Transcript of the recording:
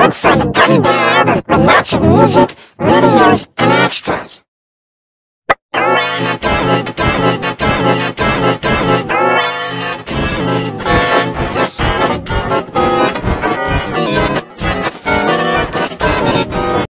look for the Gummy Bear album with lots of music, videos,